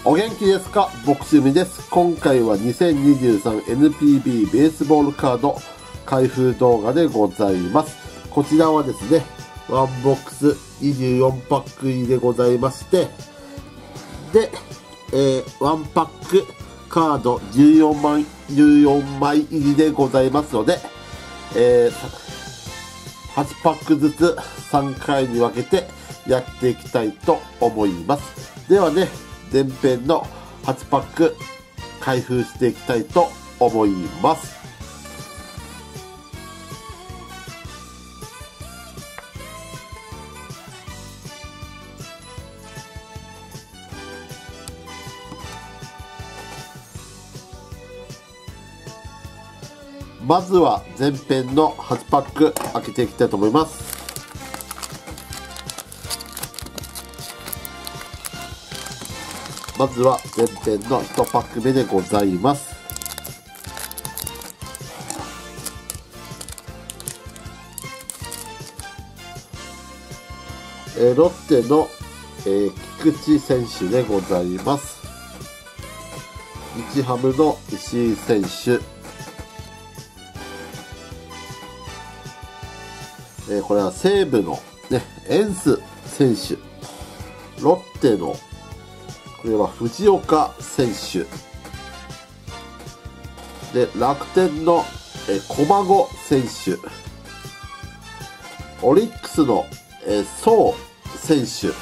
お元気ですか？僕趣味です。今回は 2023NPB ベースボールカード開封動画でございます。こちらはですね、ワンボックス24パック入りでございまして、で、1パックカード14枚入りでございますので、8パックずつ3回に分けてやっていきたいと思います。ではね、前編の8パック開封していきたいと思います。まずは前編の8パック開けていきたいと思います。まずは前編の1パック目でございます。ロッテの、菊池選手でございます。日ハムの石井選手。これは西武の、ね、エンス選手。ロッテのこれは藤岡選手で、楽天の駒子選手、オリックスの宋選手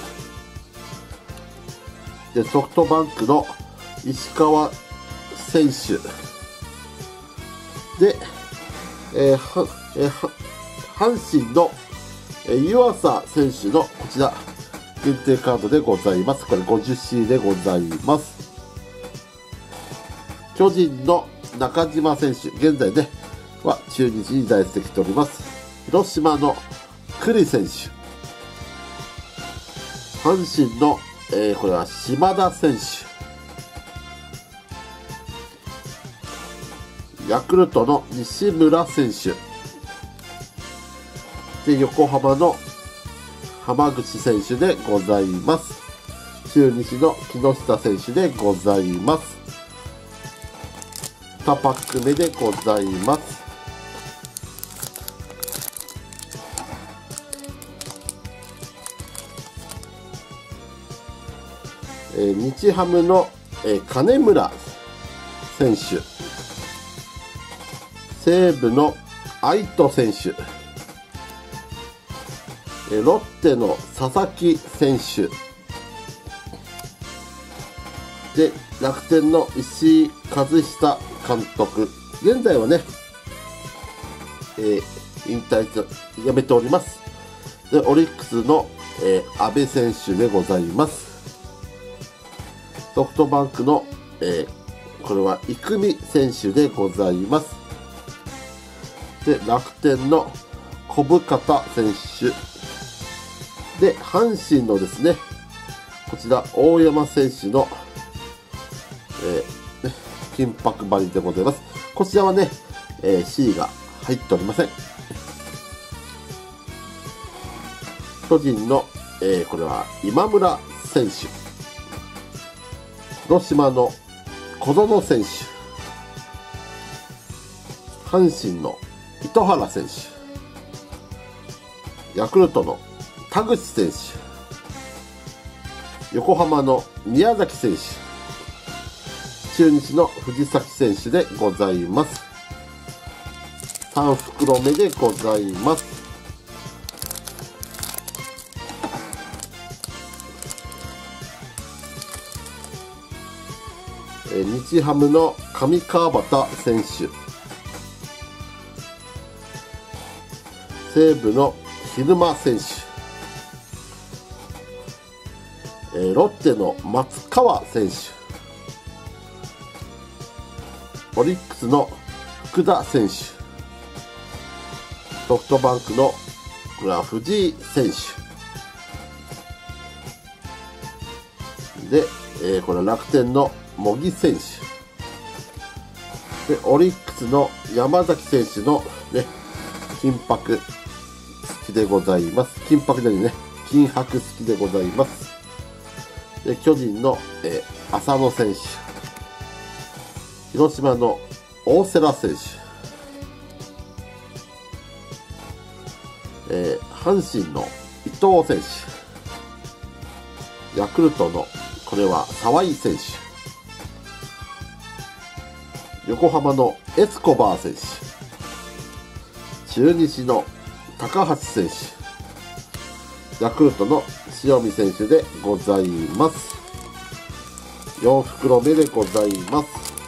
で、ソフトバンクの石川選手で、阪神の湯浅選手のこちら限定カードでございます。これ 50C でございます。巨人の中島選手、現在ね、は中日に在籍しております。広島の栗選手。阪神の、これは島田選手。ヤクルトの西村選手。で、横浜の浜口選手でございます。中日の木下選手でございます。2パック目でございます。日ハムの金村選手。西武の愛斗選手。ロッテの佐々木選手で、楽天の石井一久監督、現在はね、引退してやめております。で、オリックスの、阿部選手でございます。ソフトバンクの、これは生見選手でございます。で、楽天の小深田選手で、阪神のですね、こちら、大山選手の、金箔張りでございます。こちらはね、C が入っておりません。巨人の、これは今村選手。広島の小園選手。阪神の糸原選手。ヤクルトの田口選手、横浜の宮崎選手、中日の藤崎選手でございます。3袋目でございます。日ハムの上川端選手、西武の蛭間選手、ロッテの松川選手、オリックスの福田選手、ソフトバンクのこれは藤井選手で、これは楽天の茂木選手で、オリックスの山崎選手の、ね、金箔付きでございます。金箔でね、金箔付きでございます。 で巨人の、浅野選手、広島の大瀬良選手、阪神の伊藤選手、ヤクルトのこれは沢井選手、横浜のエスコバー選手、中日の高橋選手、ヤクルトの塩見選手でございます。4袋目でございます。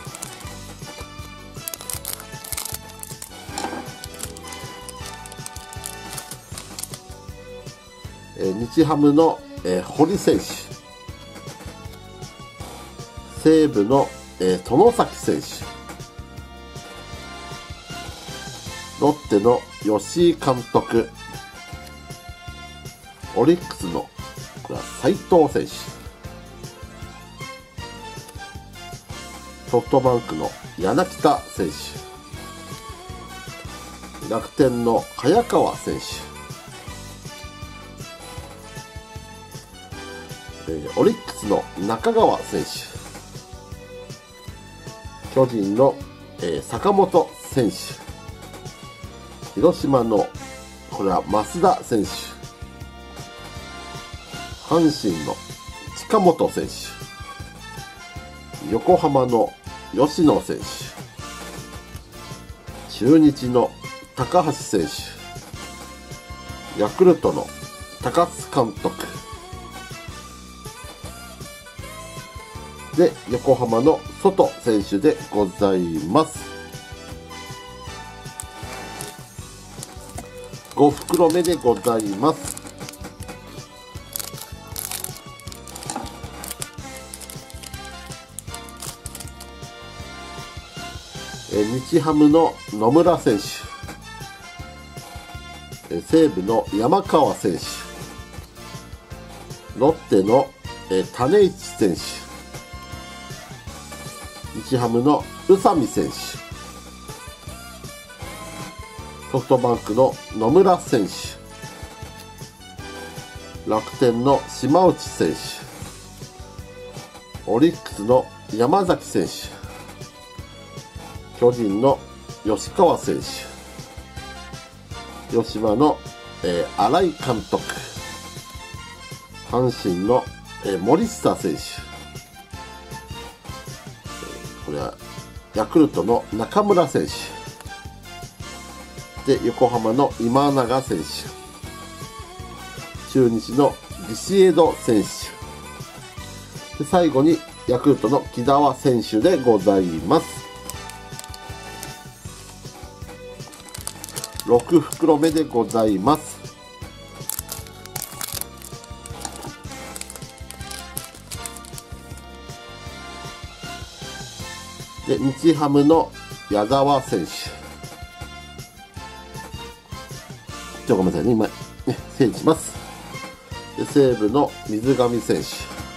日ハムの、堀選手、西武の、外崎選手、ロッテの吉井監督、オリックスのこれは斉藤選手、ソフトバンクの柳田選手、楽天の早川選手、オリックスの中川選手、巨人の、坂本選手、広島のこれは増田選手、阪神の近本選手、横浜の吉野選手、中日の高橋選手、ヤクルトの高津監督で、横浜の外選手でございます。5袋目でございます。日ハムの野村選手、西武の山川選手、ロッテの種市選手、日ハムの宇佐美選手、ソフトバンクの野村選手、楽天の島内選手、オリックスの山崎選手、巨人の吉川選手、広島の、新井監督、阪神の、森下選手、これはヤクルトの中村選手で、横浜の今永選手、中日のビシエド選手で、最後にヤクルトの木澤選手でございます。6袋目でございます。で、日ハムの矢澤選手、ごめんなさいね、今、整理します。で、西武の水上選手、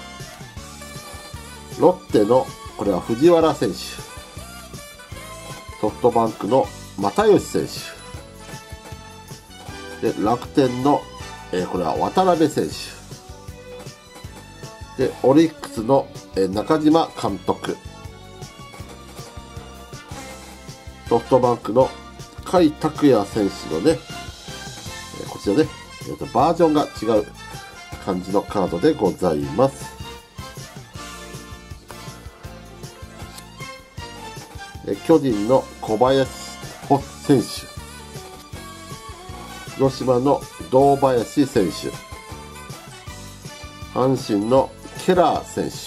ロッテのこれは藤原選手、ソフトバンクの又吉選手で、楽天の、これは渡辺選手で、オリックスの、中島監督、ソフトバンクの甲斐拓也選手のね、こちらね、バージョンが違う感じのカードでございます。巨人の小林選手、広島の堂林選手、阪神のケラー選手、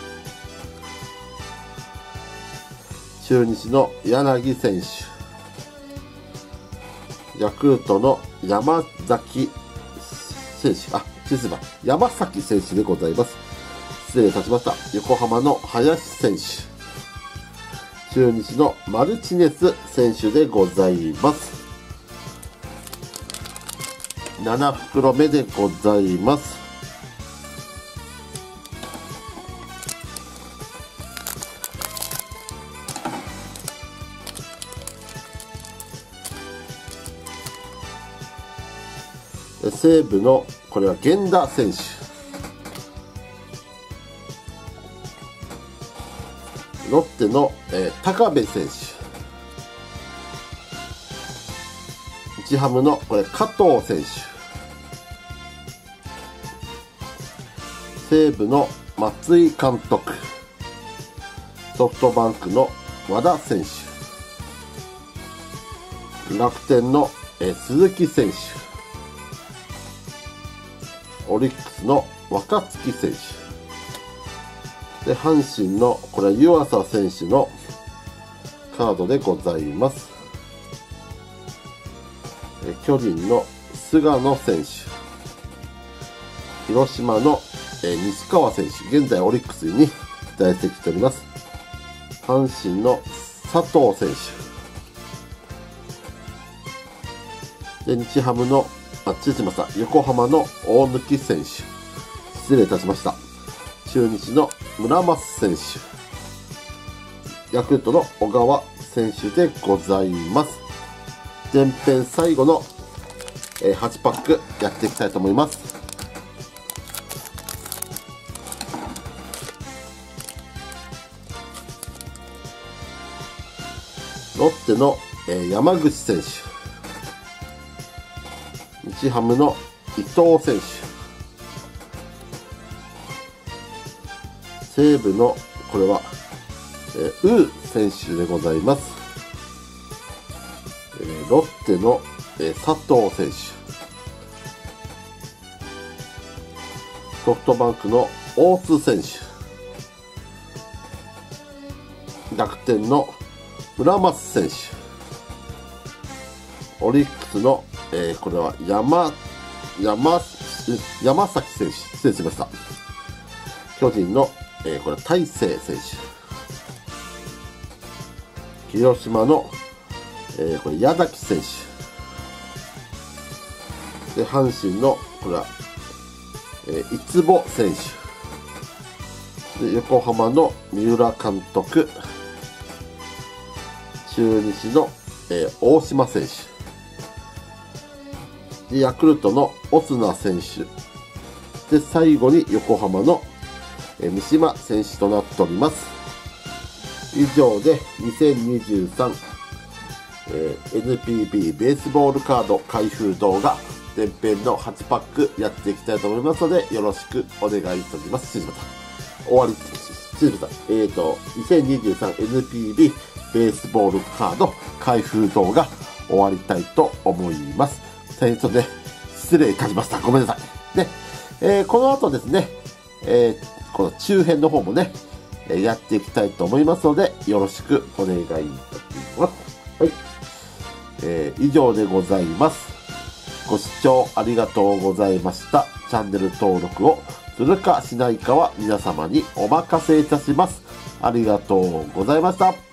中日の柳選手、ヤクルトの山崎選手、山崎選手でございます。失礼いたしました。横浜の林選手、中日のマルチネス選手でございます。7袋目でございます。西武のこれは源田選手、 ロッテの、高部選手。日ハムのこれ加藤選手。西武の松井監督。ソフトバンクの和田選手。楽天の、鈴木選手。オリックスの若月選手。で、阪神のこれ湯浅選手のカードでございます。巨人の菅野選手。広島の、西川選手。現在オリックスに在籍しております。阪神の佐藤選手。で、日ハムの、横浜の大貫選手。失礼いたしました。中日の村松選手。ヤクルトの小川選手でございます。前編最後の、8パックやっていきたいと思います。ロッテの、山口選手。日ハムの伊藤選手。西武のこれは、ウー選手でございます。ロッテの、佐藤選手。ソフトバンクの大津選手。楽天の村松選手。オリックスの、これは山崎選手。失礼しました。巨人の、これ大勢選手。広島の、これ矢崎選手。で、阪神のこれは、伊坪選手。で、横浜の三浦監督。中日の、大島選手。で、ヤクルトのオスナ選手。で、最後に横浜の、三島選手となっております。以上で2023、NPB ベースボールカード開封動画前編の8パックやっていきたいと思いますのでよろしくお願いいたします。失礼しました。終わり。失礼しました。2023 NPB ベースボールカード開封動画終わりたいと思います。失礼いたしました。ごめんなさい。ね、この後ですね、この中編の方もね、やっていきたいと思いますので、よろしくお願いいたします。はい。以上でございます。ご視聴ありがとうございました。チャンネル登録をするかしないかは皆様にお任せいたします。ありがとうございました。